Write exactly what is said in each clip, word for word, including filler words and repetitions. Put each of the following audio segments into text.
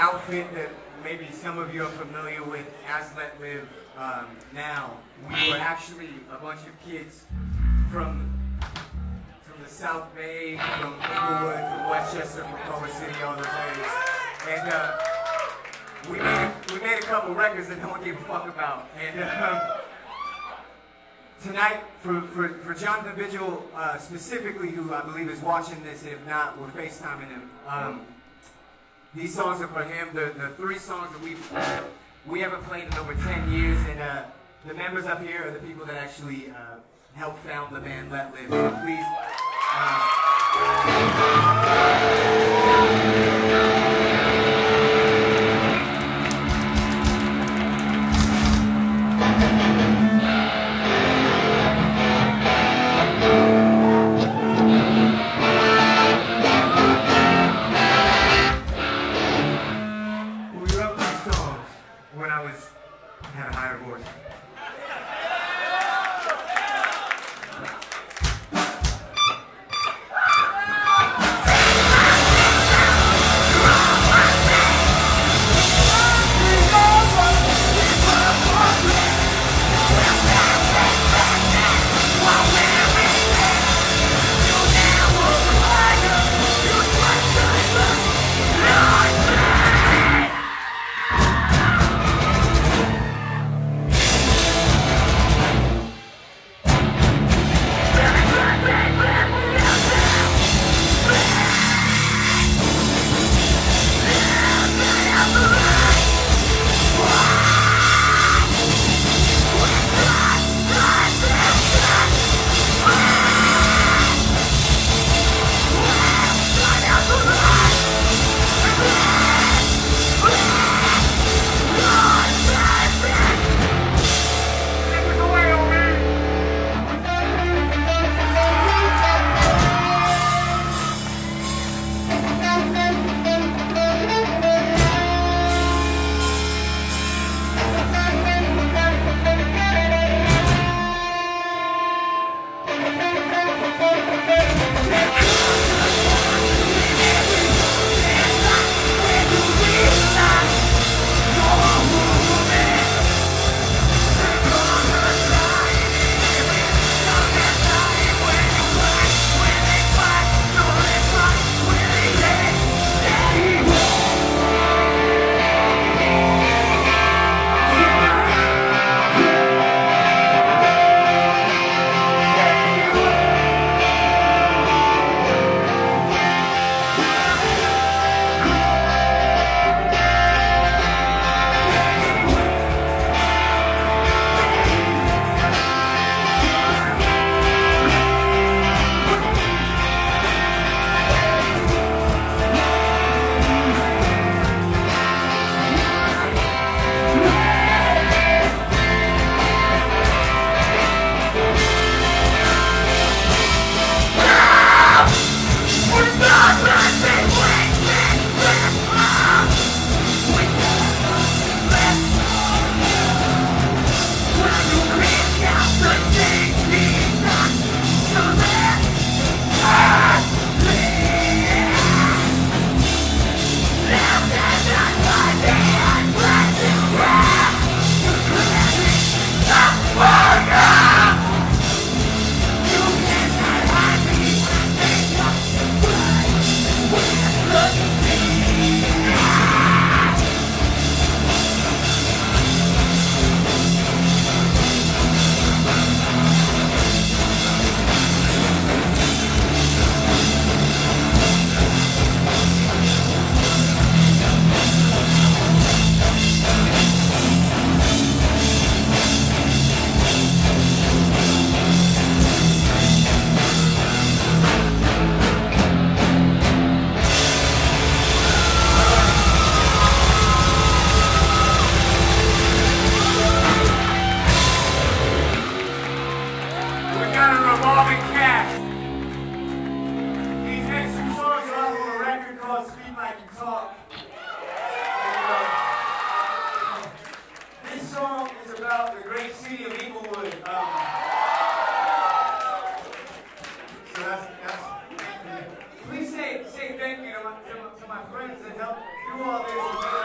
outfit that maybe some of you are familiar with as Letlive um, now. We were actually a bunch of kids from from the South Bay, from Inglewood, from Westchester, from Culver City, all those areas. And uh, we made we made a couple records that no one gave a fuck about. And um, tonight, for, for, for Jonathan Vigil uh, specifically, who I believe is watching this, if not, we're FaceTiming him. Um, these songs are for him. The, the three songs that we've, we haven't played in over ten years, and uh, the members up here are the people that actually uh, helped found the band Letlive. So please. Uh, Please say, say thank you to my, to my, to my friends that helped do all this.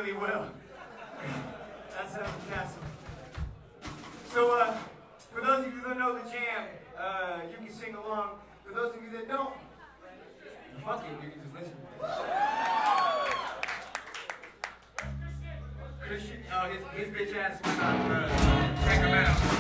really well. That's how Castle. So, uh, for those of you that know the jam, uh, you can sing along. For those of you that don't, fuck it, you can just listen. Christian, oh, his, his bitch ass went on, uh, check him out.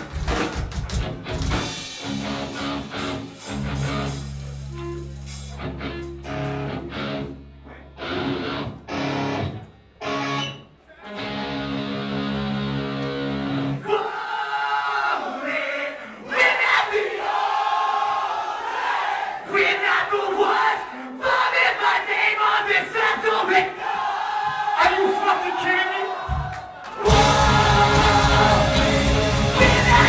Are you fucking kidding me? Whoa!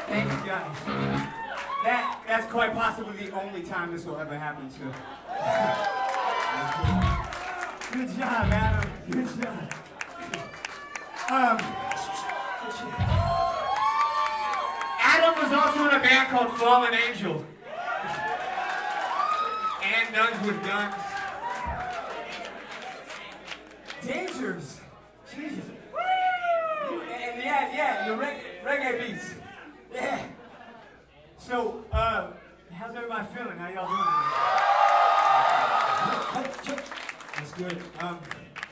Thank you guys. That, that's quite possibly the only time this will ever happen, so. Good job, Adam. Good job. Um, Adam was also in a band called Fallen Angel. And Guns with Guns. Dangers. Jesus. And yeah, yeah, the reg reggae beats. Yeah. So, uh, how's everybody feeling? How y'all doing? That's good. Um,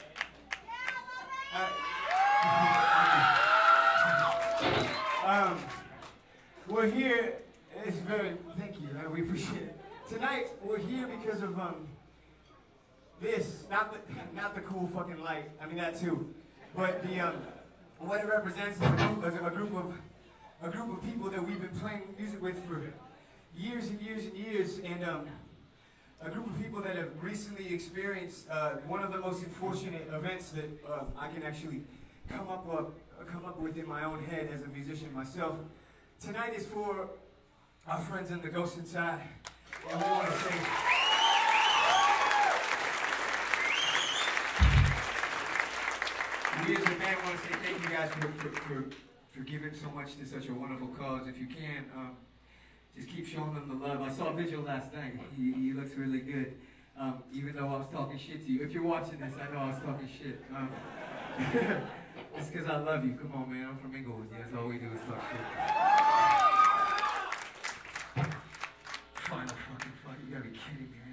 uh, um, we're here. It's very. Thank you. Uh, we appreciate it. Tonight we're here because of um this, not the not the cool fucking light. I mean that too, but the um what it represents is a group, a group of a group of people that we've been playing music with for years and years and years, and um. a group of people that have recently experienced uh, one of the most unfortunate events that uh, I can actually come up uh, come up with in my own head as a musician myself. Tonight is for our friends in the Ghost Inside, and we want to say we as a band want to say thank you guys for for, for for giving so much to such a wonderful cause. If you can. Um, Just keep showing them the love. I saw Vigil last night. He, he looks really good. Um, even though I was talking shit to you. If you're watching this, I know I was talking shit. Um, it's because I love you. Come on, man. I'm from Inglewood. Yeah, that's all we do is talk shit. Final fucking fuck. You gotta be kidding me, man.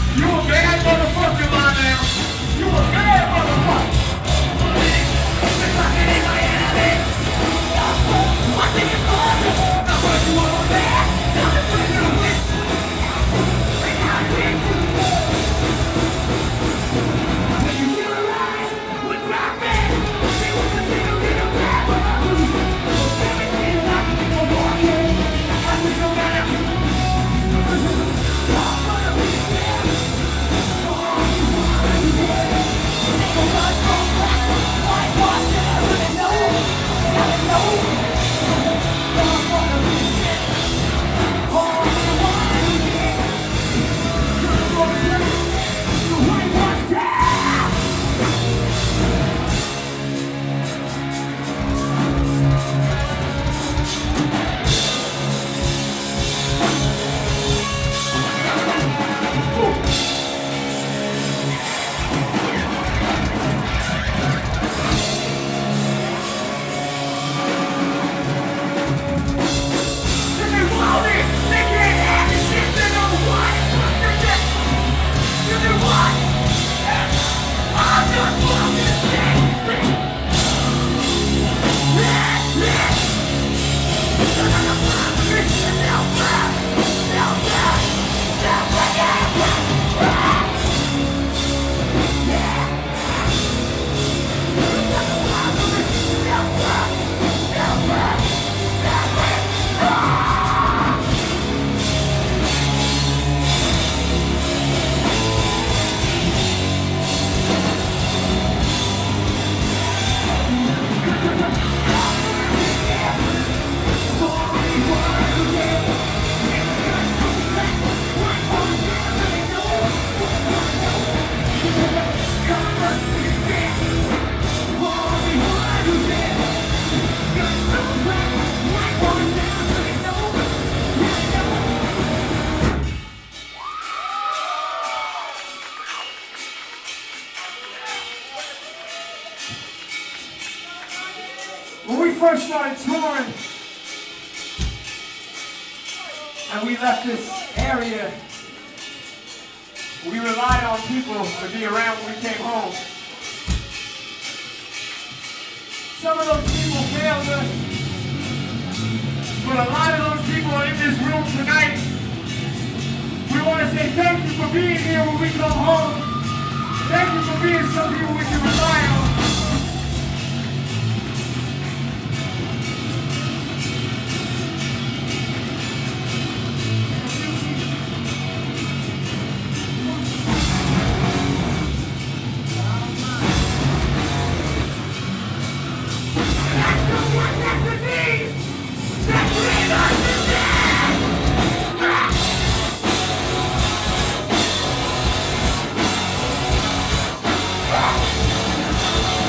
You a bad motherfucker, Lionel. You a bad motherfucker. It's like it ain't my enemy. I think it's awesome. Now what you want back? Now this is the win. And now I win. When you feel the rise, we're dropping. See what the single little bad when I lose. Everything up, I'm walking. I just don't matter. I'm gonna be scared. First started touring and we left this area, we relied on people to be around when we came home. Some of those people failed us, but a lot of those people are in this room tonight. We want to say thank you for being here when we come home. Thank you for being some people we can rely on. Ah!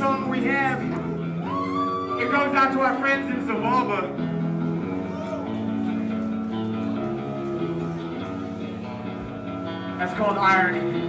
song we have. It goes out to our friends in Zimbabwe. That's called Irony.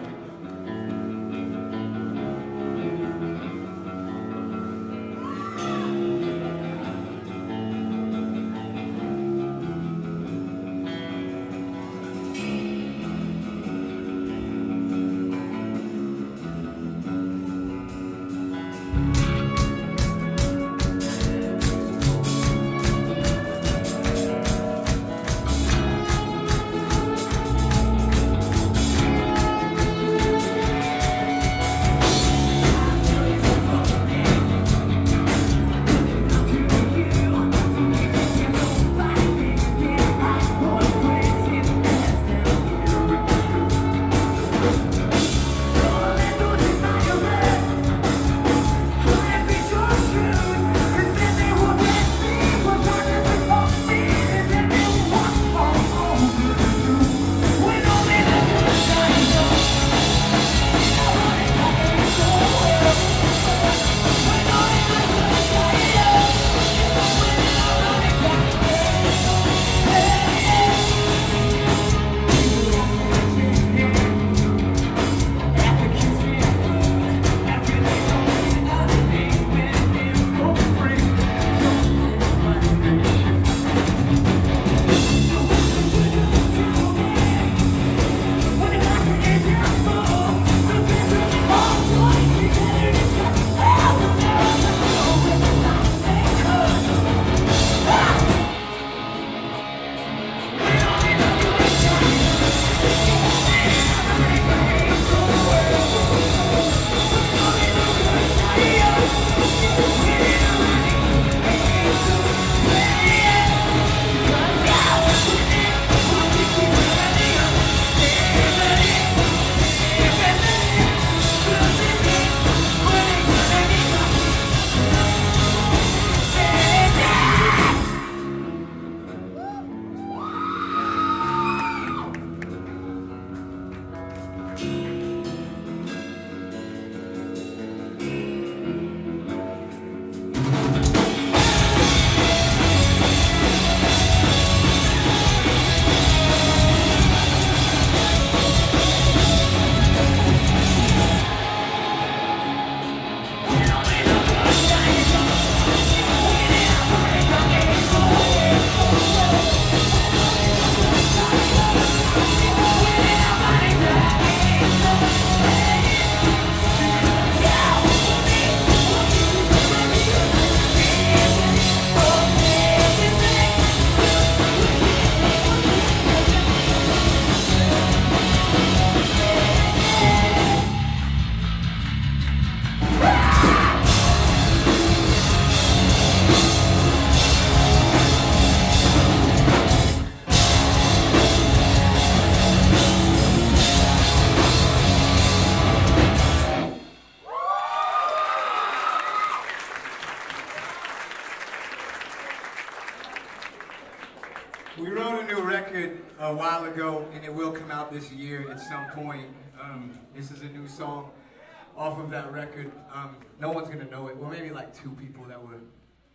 We wrote a new record a while ago, and it will come out this year at some point. Um, this is a new song off of that record. Um, no one's gonna know it. Well, maybe like two people that were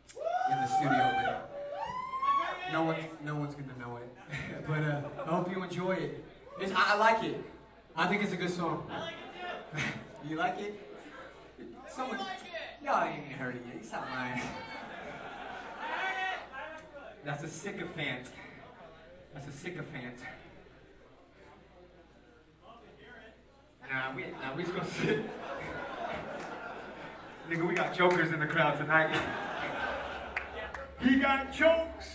in the studio, but no one, no one's gonna know it. But uh, I hope you enjoy it. It's, I, I like it. I think it's a good song. I like it too. You like it? Someone, you like it? Y'all ain't even heard it yet. It's not mine. I heard it. I heard it good. That's a sycophant. That's a sycophant. Nah, we, nah, we just gonna sit. Nigga, we got jokers in the crowd tonight. He got jokes.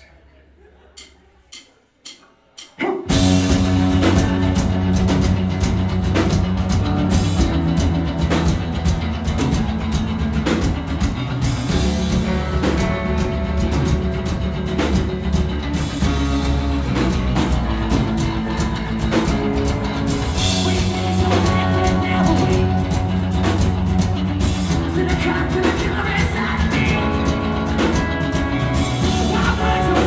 To the killer inside of me. Why would you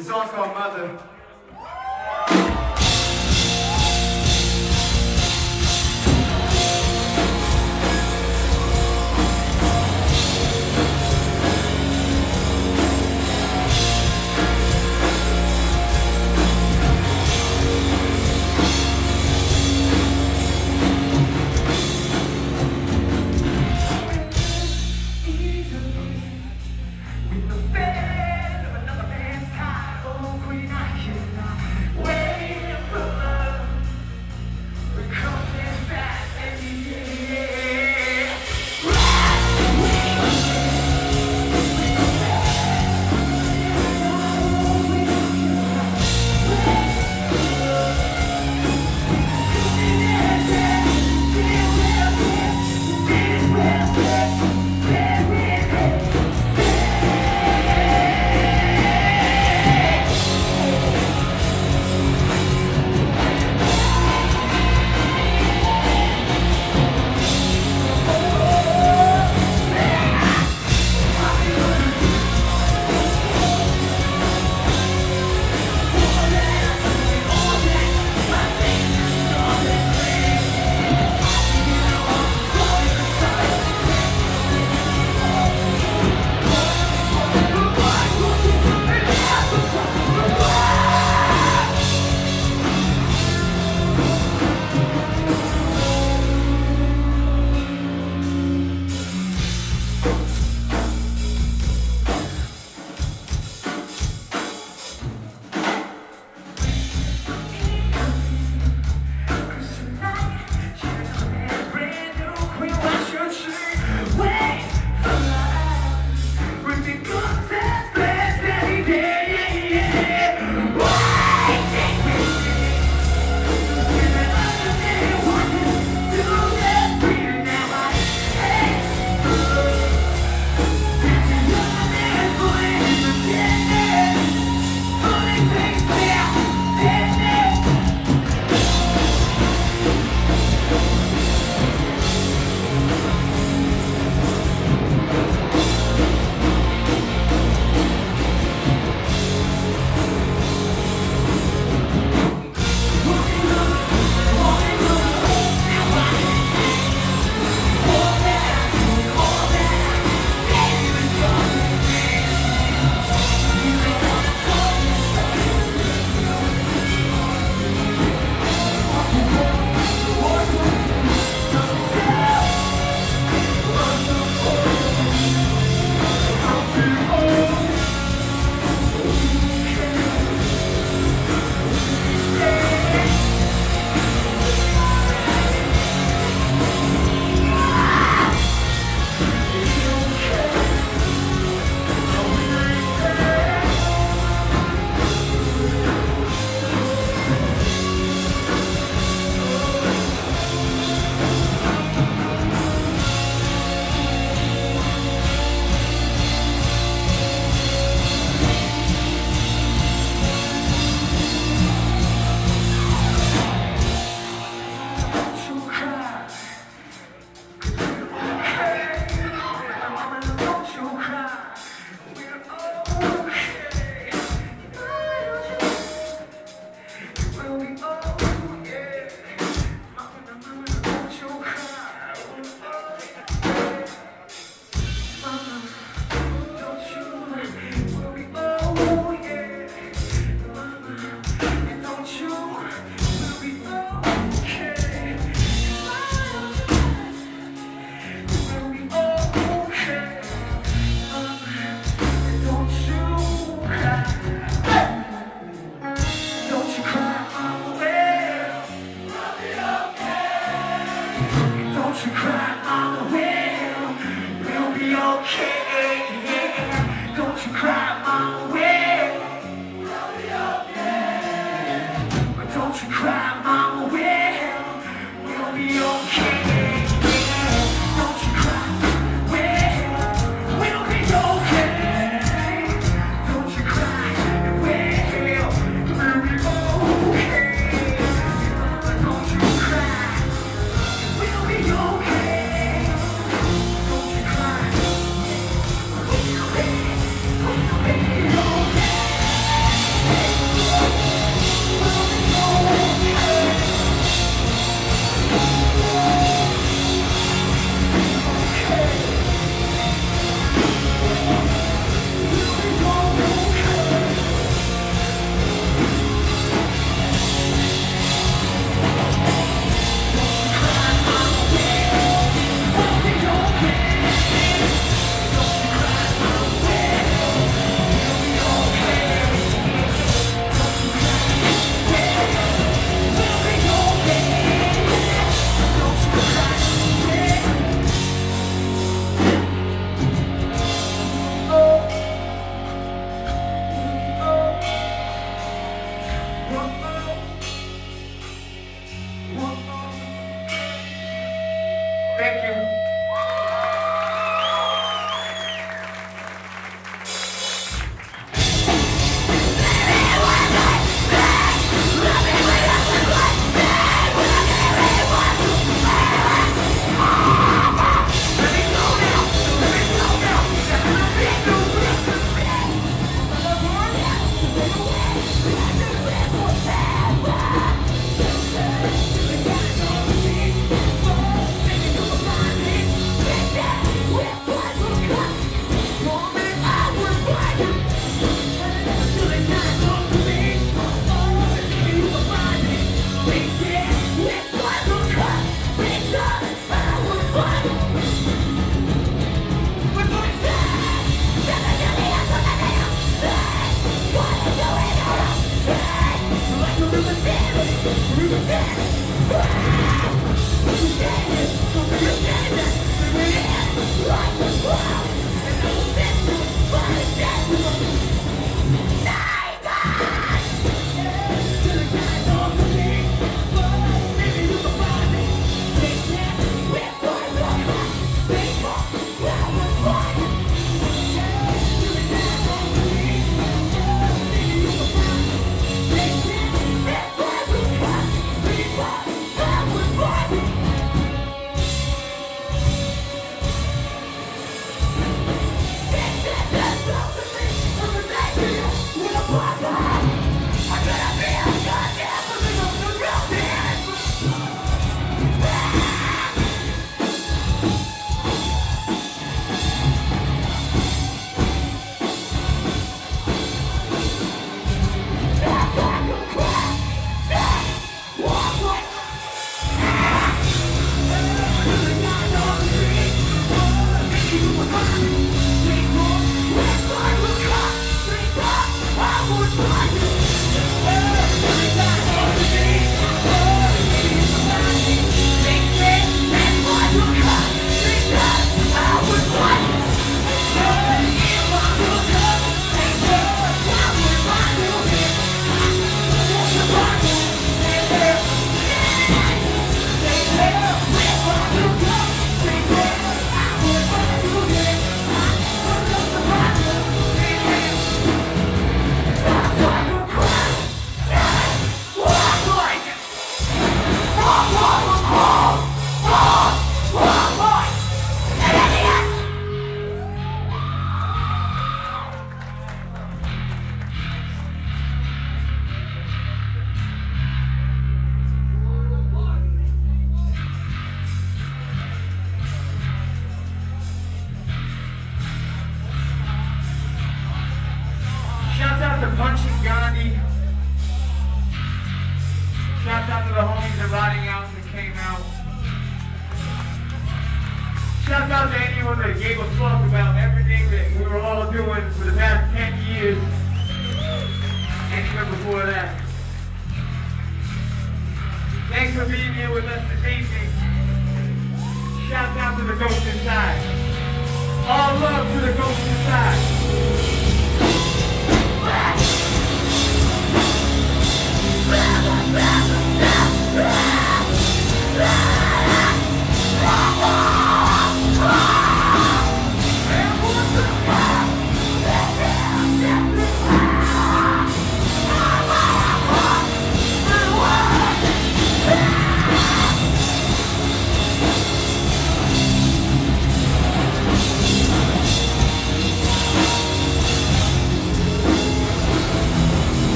The song's called Mother. With the bed of another man's tie, oh queen, I can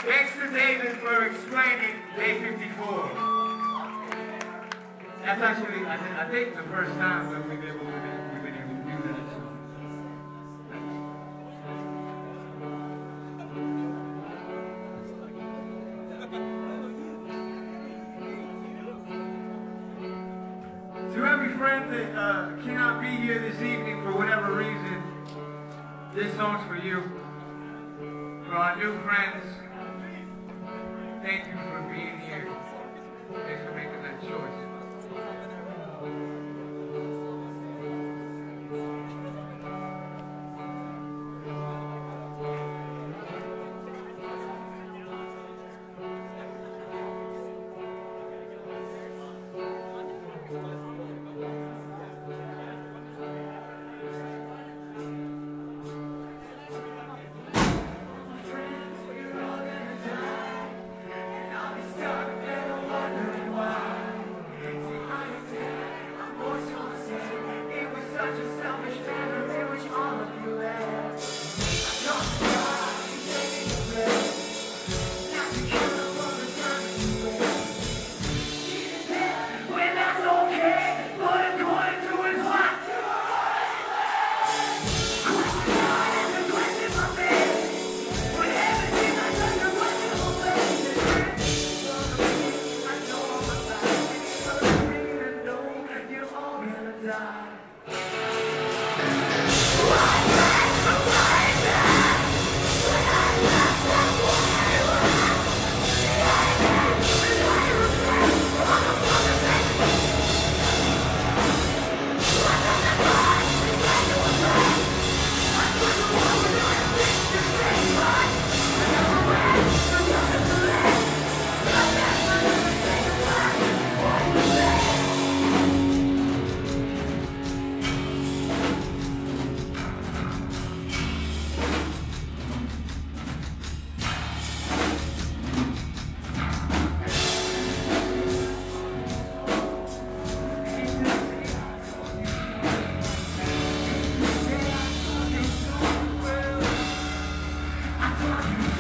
Thanks to David for explaining day fifty-four. That's actually, I, th I think, the first time that we've been able to, we've been able to do that. So. To every friend that uh, cannot be here this evening for whatever reason, this song's for you. For our new friends, thank you for being here. Thanks for making that choice. I